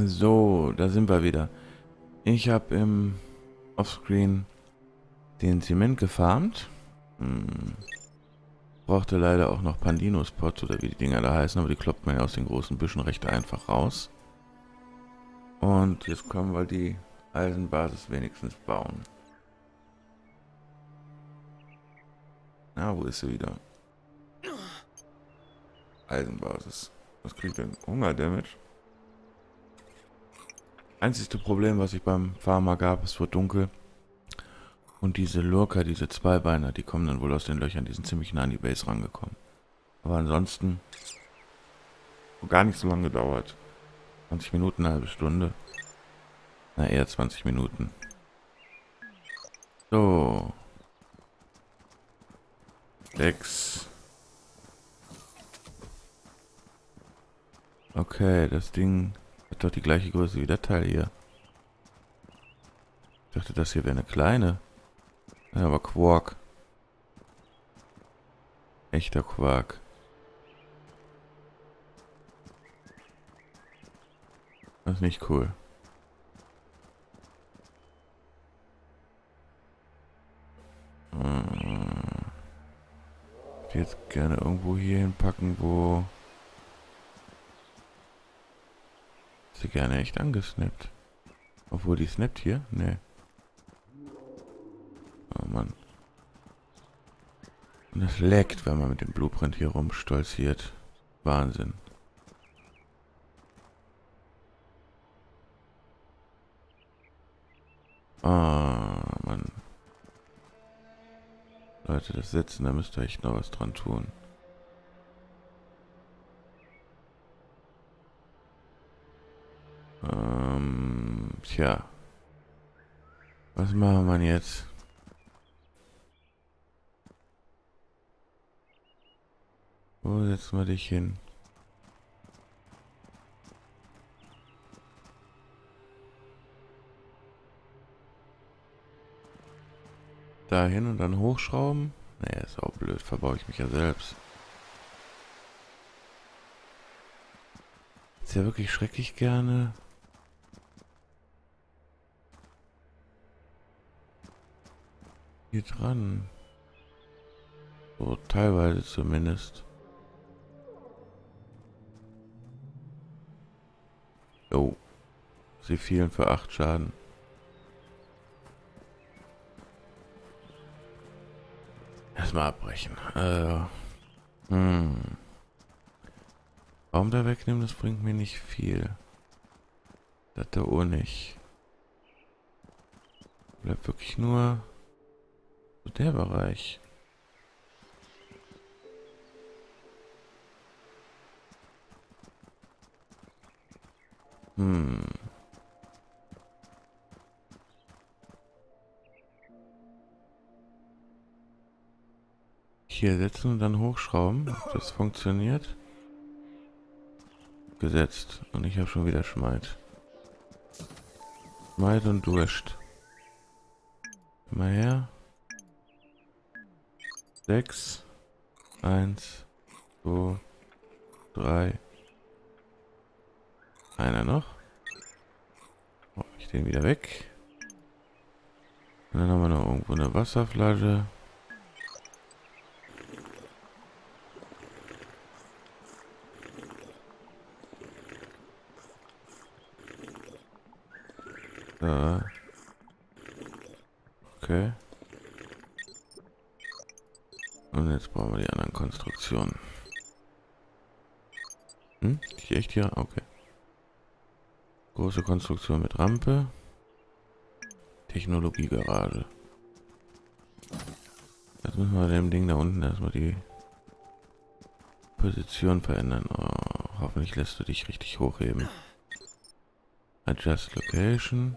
So, da sind wir wieder. Ich habe im Offscreen den Zement gefarmt. Brauchte leider auch noch Pandino-Spots oder wie die Dinger da heißen, aber die kloppt man ja aus den großen Büschen recht einfach raus. Und jetzt können wir die Eisenbasis wenigstens bauen. Na, wo ist sie wieder? Eisenbasis. Was kriegt denn Hunger-Damage? Einzigste Problem, was ich beim Farmer gab, es wird dunkel. Und diese Lurker, diese Zweibeiner, die kommen dann wohl aus den Löchern, die sind ziemlich nah an die Base rangekommen. Aber ansonsten gar nicht so lange gedauert. 20 Minuten, eine halbe Stunde. Na, eher 20 Minuten. So. 6. Okay, das Ding hat doch die gleiche Größe wie der Teil hier. Ich dachte, das hier wäre eine kleine. Ja, aber Quark. Echter Quark. Das ist nicht cool. Ich würde jetzt gerne irgendwo hier hinpacken, wo sie gerne echt angesnappt. Obwohl die snappt hier? Nee. Oh Mann. Und es leckt, wenn man mit dem Blueprint hier rumstolziert. Wahnsinn. Ah, Mann. Leute, das Setzen, da müsst ihr echt noch was dran tun. Tja. Was machen wir jetzt? Wo setzen wir dich hin? Dahin und dann hochschrauben? Nee, ist auch blöd, verbaue ich mich ja selbst. Ist ja wirklich schrecklich gerne. Hier dran. So, teilweise zumindest. Oh. Sie fielen für 8 Schaden. Erstmal abbrechen. Baum da wegnehmen, das bringt mir nicht viel. Das da auch nicht. Bleibt wirklich nur so der Bereich. Hier setzen und dann hochschrauben. Ob das funktioniert? Gesetzt. Und ich habe schon wieder Schmeid. Schmeid und Durst. Mal her. 6. 1. 2. 3. Einer noch. Oh, ich den wieder weg. Und dann haben wir noch irgendwo eine Wasserflasche. So. Okay. Und jetzt brauchen wir die anderen Konstruktionen. Die echt hier? Okay. Große Konstruktion mit Rampe. Technologiegarage. Jetzt müssen wir dem Ding da unten erstmal die Position verändern. Oh, hoffentlich lässt du dich richtig hochheben. Adjust Location.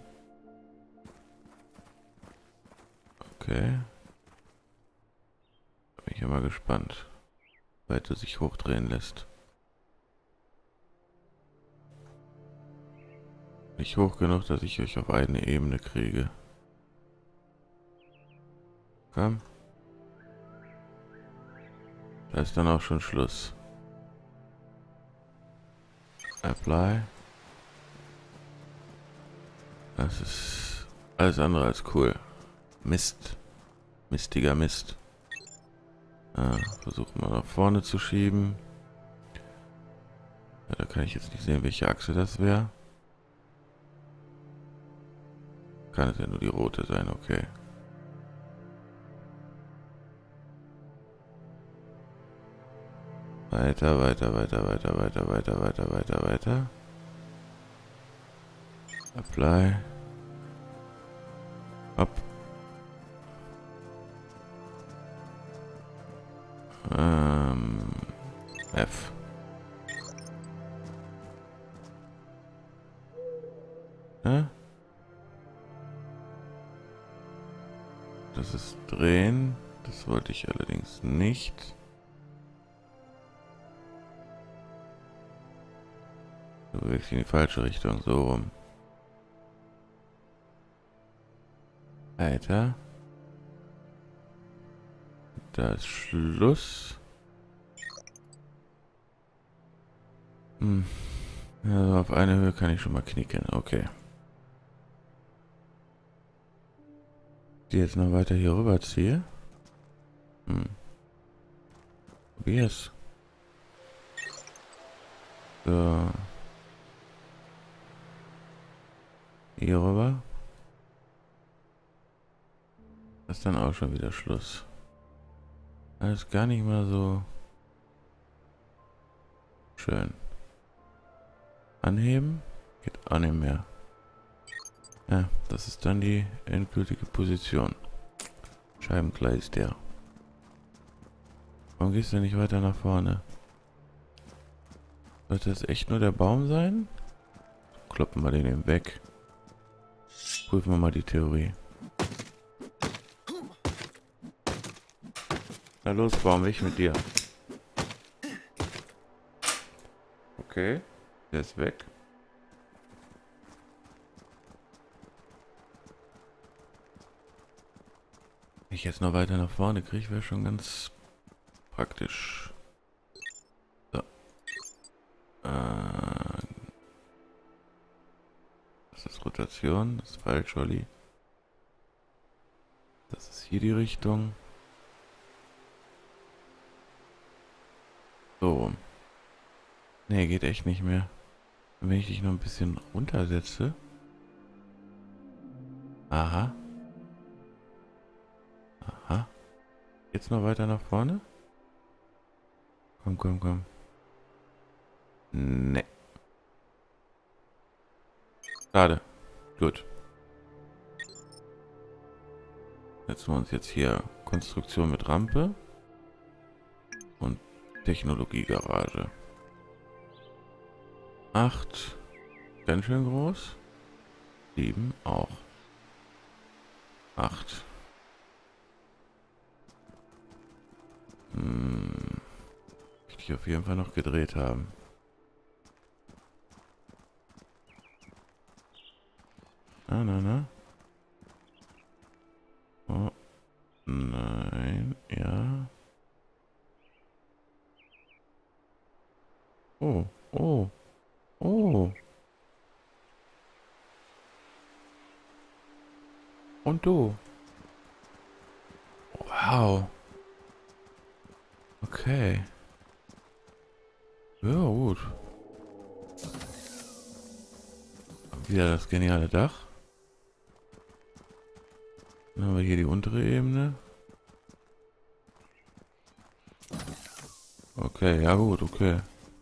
Okay. Bin ich ja mal gespannt, wie weit er sich hochdrehen lässt. Nicht hoch genug, dass ich euch auf eine Ebene kriege. Komm. Da ist dann auch schon Schluss. Apply. Das ist alles andere als cool. Mist. Mistiger Mist. Versuchen wir nach vorne zu schieben. Ja, da kann ich jetzt nicht sehen, welche Achse das wäre. Kann es ja nur die rote sein, okay. Weiter, weiter, weiter, weiter, weiter, weiter, weiter, weiter, weiter. Apply. Up. F. Ja? Das ist drehen. Das wollte ich allerdings nicht. So wirklich in die falsche Richtung. So rum. Weiter. Da ist Schluss. Also auf eine Höhe kann ich schon mal knicken. Okay. Die jetzt noch weiter hier rüber ziehe. Probier's. So. Hier rüber. Das ist dann auch schon wieder Schluss. Das ist gar nicht mal so schön. Anheben? Geht auch nicht mehr. Ja, das ist dann die endgültige Position. Scheibenkleid ist der. Warum gehst du nicht weiter nach vorne? Sollte das echt nur der Baum sein? Kloppen wir den eben weg. Prüfen wir mal die Theorie. Na los, Baum, ich mit dir. Okay, der ist weg. Wenn ich jetzt noch weiter nach vorne kriege, wäre schon ganz praktisch. So. Das ist Rotation, das ist falsch, Olli. Das ist hier die Richtung. So. Nee, geht echt nicht mehr. Und wenn ich dich noch ein bisschen runtersetze. Aha. Aha. Jetzt noch weiter nach vorne? Komm, komm, komm. Nee. Schade. Gut. Setzen wir uns jetzt hier Konstruktion mit Rampe und Technologiegarage. 8. Ganz schön groß. 7 auch. 8. Möchte ich auf jeden Fall noch gedreht haben. Na, na, na. Oh. Nein. Ja. Oh. Oh. Oh. Und du. Wow. Okay. Ja, gut. Wieder das geniale Dach. Dann haben wir hier die untere Ebene. Okay, ja gut, okay.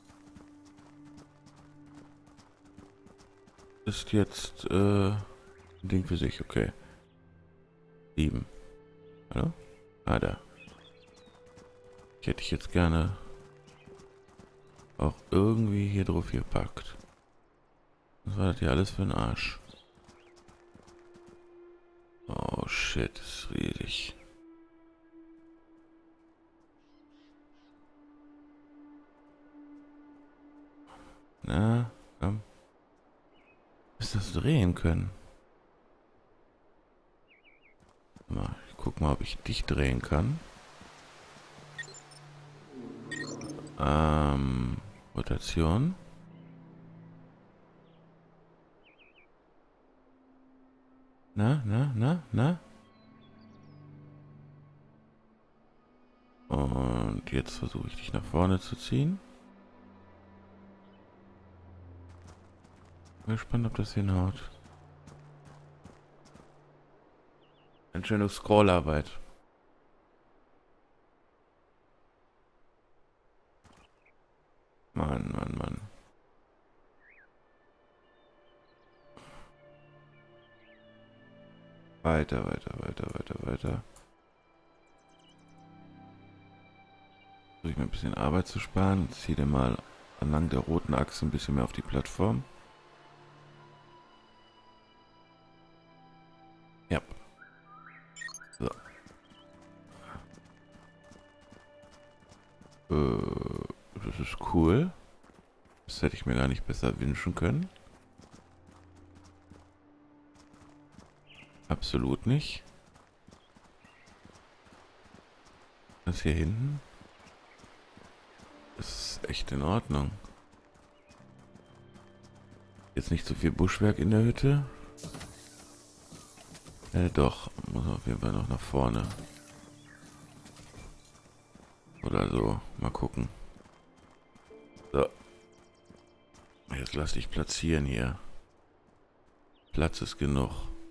Ist jetzt ein Ding für sich, okay. 7. Hallo? Ah, da. Ich hätte ich jetzt gerne auch irgendwie hier drauf gepackt. Was war das hier alles für ein Arsch? Oh shit, das ist riesig. Na, komm. Bis das drehen können. Mal, ich guck mal, ob ich dich drehen kann. Rotation. Na? Und jetzt versuche ich dich nach vorne zu ziehen. Bin gespannt, ob das hinhaut. Eine schöne Scrollarbeit. Mann. Weiter. Versuche ich mir ein bisschen Arbeit zu sparen. Ziehe den mal entlang der roten Achse ein bisschen mehr auf die Plattform. Ja. So. Das ist cool. Das hätte ich mir gar nicht besser wünschen können. Absolut nicht. Das hier hinten. Das ist echt in Ordnung. Jetzt nicht so viel Buschwerk in der Hütte. Doch. Muss auf jeden Fall noch nach vorne. Oder so. Mal gucken. So. Jetzt lass dich platzieren hier. Platz ist genug.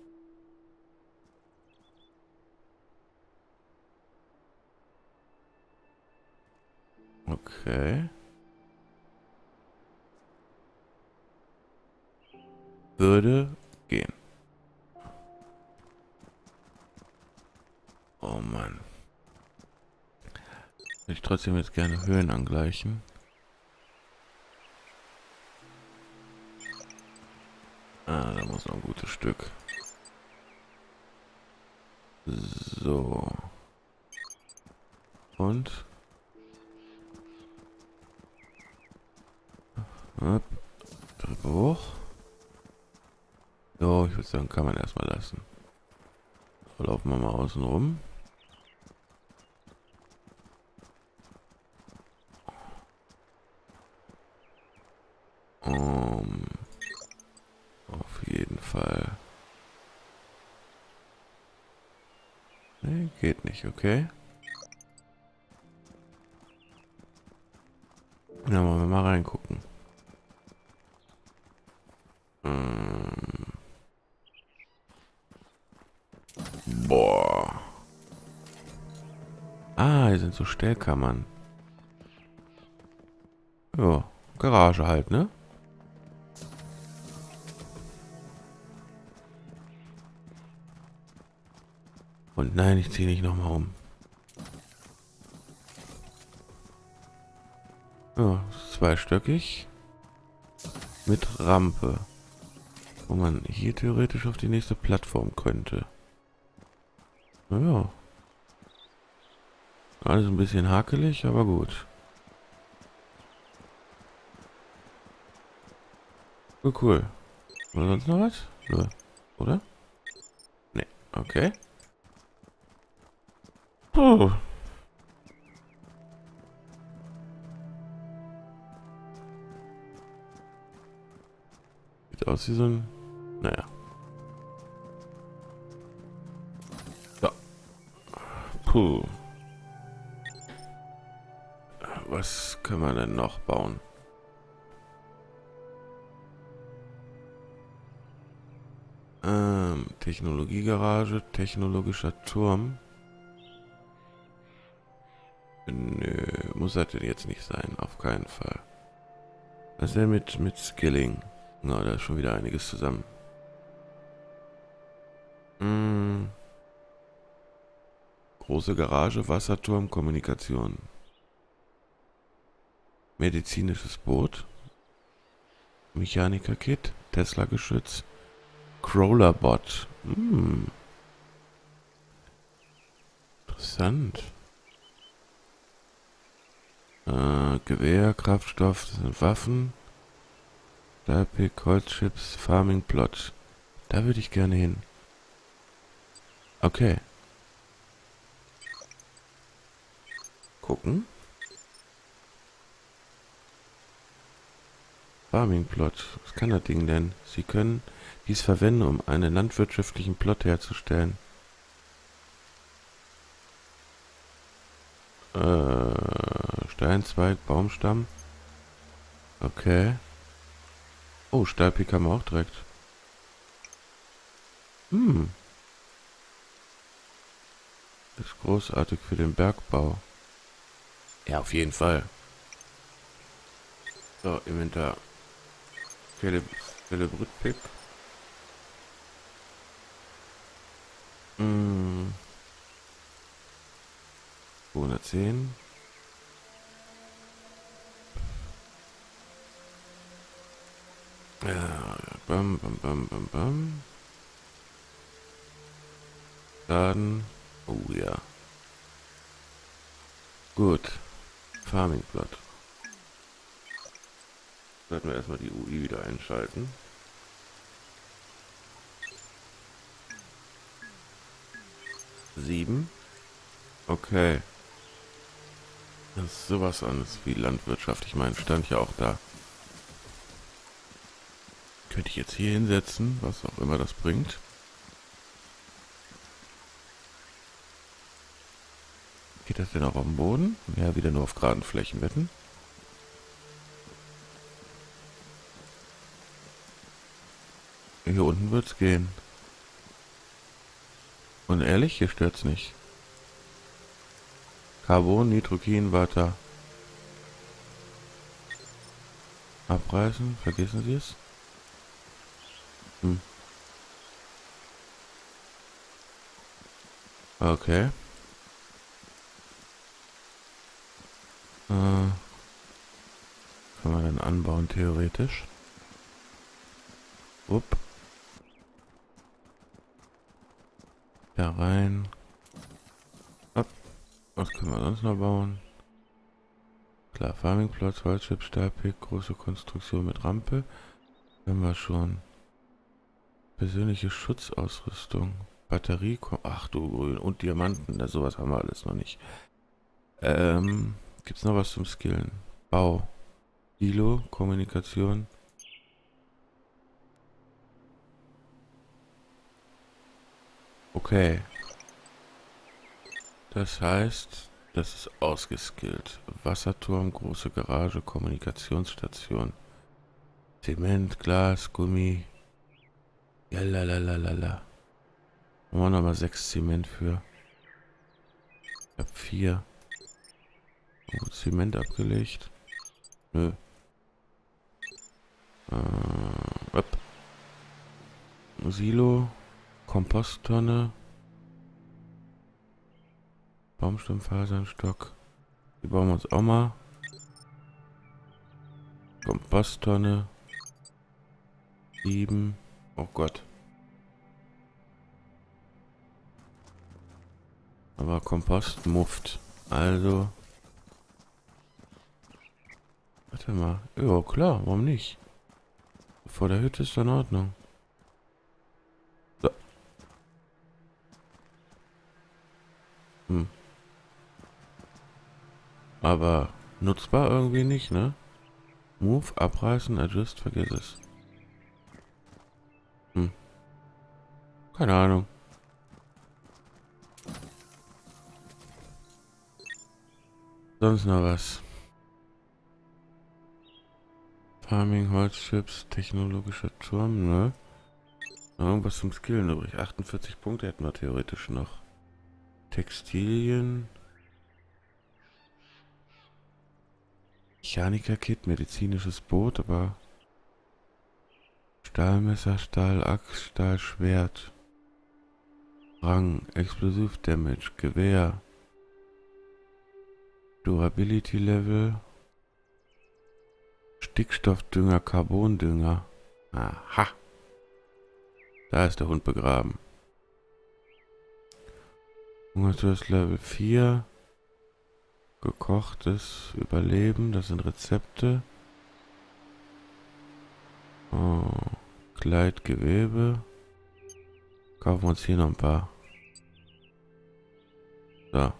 Okay. Würde gehen. Oh Mann. Würde ich trotzdem jetzt gerne Höhen angleichen. Ah, da muss noch ein gutes Stück. So. Und? Hopp. Treppe hoch. Jo, ich würde sagen, kann man erstmal lassen. So, laufen wir mal außen rum. Auf jeden Fall. Nee, geht nicht, okay. Ja, wollen wir mal reingucken. Boah. Ah, hier sind so Stellkammern. Ja, Garage halt, ne? Und nein, ich ziehe nicht nochmal um. Ja, zweistöckig. Mit Rampe. Wo man hier theoretisch auf die nächste Plattform könnte. Naja. Alles ein bisschen hakelig, aber gut. Oh, cool. Oder sonst noch was? Nö. Oder? Nee. Okay. Puh. Sieht aus wie so ein... Naja. So. Puh. Was können wir denn noch bauen? Technologiegarage, technologischer Turm. Nö, muss das denn jetzt nicht sein, auf keinen Fall. Was ist denn mit Skilling? Na, da ist schon wieder einiges zusammen. Große Garage, Wasserturm, Kommunikation. Medizinisches Boot. Mechaniker-Kit, Tesla-Geschütz. Crawlerbot. Interessant. Gewehr, Kraftstoff, das sind Waffen. Stahlpick, Holzchips, Farming Plot. Da würde ich gerne hin. Okay. Gucken. Farming Plot. Was kann das Ding denn? Sie können dies verwenden, um einen landwirtschaftlichen Plot herzustellen. Steinzweig, Baumstamm. Okay. Oh, Stahlpik haben wir auch direkt. Das ist großartig für den Bergbau. Ja, auf jeden Fall. So, Inventar. Celebritpick. 210. Ja, bam, bam, bam, bam, bam. Laden. Oh ja. Gut. Farming Plot. Sollten wir erstmal die UI wieder einschalten. Sieben. Okay. Das ist sowas anderes wie Landwirtschaft. Ich meine, stand ja auch da. Könnte ich jetzt hier hinsetzen, was auch immer das bringt. Geht das denn auch auf dem Boden? Ja, wieder nur auf geraden Flächen wetten. Hier unten wird's gehen. Und ehrlich, hier stört's nicht. Carbon, Nitrokin, Water. Abreißen, vergessen Sie es. Okay. Kann man dann anbauen, theoretisch. Upp. Da rein. Ab. Was können wir sonst noch bauen? Klar, Farmingplatz, Holzchip, Stahlpick, große Konstruktion mit Rampe. Haben wir schon. Persönliche Schutzausrüstung. Batterie, ach du Grün. Und Diamanten, da sowas haben wir alles noch nicht. Gibt's noch was zum Skillen? Bau. Silo, Kommunikation. Okay. Das heißt, das ist ausgeskillt. Wasserturm, große Garage, Kommunikationsstation. Zement, Glas, Gummi. Ja, lalalala. Haben wir nochmal 6 Zement für. Ich hab 4. Oh, Zement abgelegt. Nö. Upp. Silo. Komposttonne. Baumstammfasernstock. Die bauen wir uns auch mal. Komposttonne. 7. Oh Gott. Aber Kompost mufft. Also. Warte mal. Ja, klar, warum nicht? Vor der Hütte ist in Ordnung. So. Aber nutzbar irgendwie nicht, ne? Move, abreißen, adjust, vergiss es. Keine Ahnung. Sonst noch was. Farming, Holzchips, technologischer Turm, ne? Irgendwas zum Skillen übrig. 48 Punkte hätten wir theoretisch noch. Textilien. Mechaniker-Kit, medizinisches Boot, aber Stahlmesser, Stahlachs, Stahlschwert. Rang, Explosive Damage, Gewehr. Durability Level. Stickstoffdünger, Carbondünger. Aha. Da ist der Hund begraben. Hungersdurst Level 4. Gekochtes Überleben, das sind Rezepte. Oh, Kleidgewebe. Kaufen wir uns hier noch ein paar. So.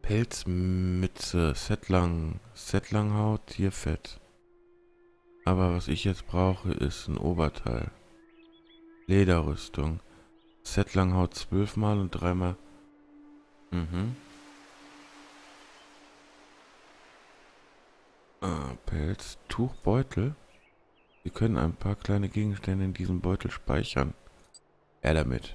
Pelzmütze, Settlanghaut, Tierfett. Aber was ich jetzt brauche, ist ein Oberteil. Lederrüstung. Settlanghaut 12 Mal und 3 Mal. Mhm. Pelz. Tuchbeutel. Wir können ein paar kleine Gegenstände in diesem Beutel speichern. Er damit.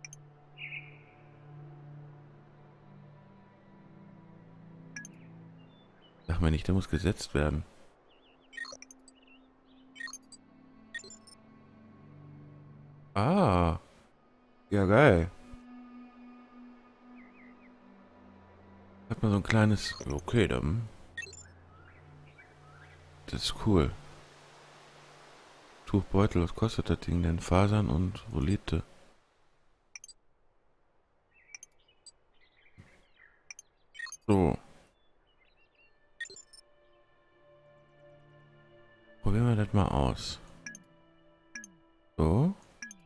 Sag mal nicht, der muss gesetzt werden. Ah. Ja, geil. Hat man so ein kleines... Okay, dann... Das ist cool. Tuchbeutel, was kostet das Ding denn? Fasern und Volite. So. Probieren wir das mal aus. So.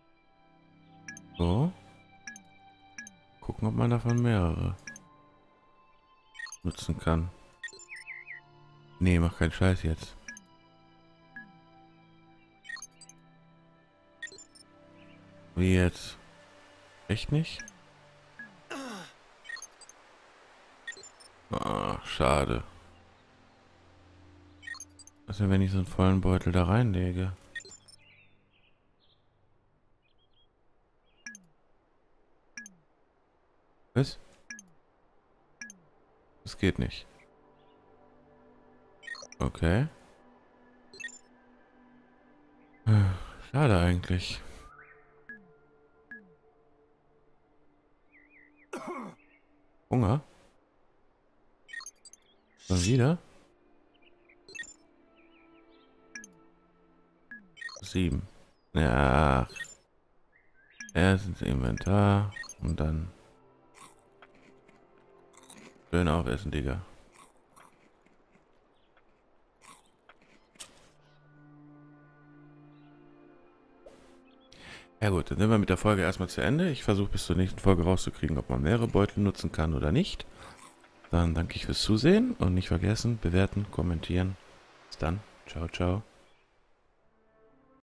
So. Gucken, ob man davon mehrere nutzen kann. Nee, mach keinen Scheiß jetzt. Wie jetzt? Echt nicht? Ah, schade. Was denn, wenn ich so einen vollen Beutel da reinlege? Was? Das geht nicht. Okay. Schade eigentlich. Hunger? Schon wieder? 7. Ja. Erst ins Inventar und dann schön aufessen, Digga. Ja gut, dann sind wir mit der Folge erstmal zu Ende. Ich versuche bis zur nächsten Folge rauszukriegen, ob man mehrere Beutel nutzen kann oder nicht. Dann danke ich fürs Zusehen und nicht vergessen, bewerten, kommentieren. Bis dann. Ciao, ciao.